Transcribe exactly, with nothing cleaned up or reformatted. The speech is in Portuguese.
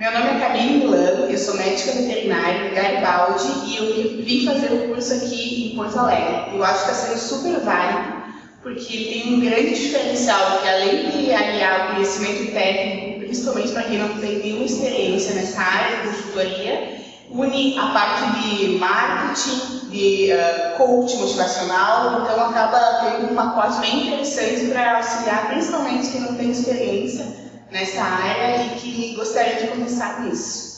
Meu nome é Camille Milano, eu sou médica veterinária em Garibaldi e eu vim fazer o curso aqui em Porto Alegre. Eu acho que está sendo super válido, porque ele tem um grande diferencial, que além de aliar o conhecimento técnico, principalmente para quem não tem nenhuma experiência nessa área de consultoria, une a parte de marketing, de uh, coach motivacional, então acaba tendo um pacote bem interessante para auxiliar principalmente quem não tem experiência nessa área e que gostaria de começar com isso.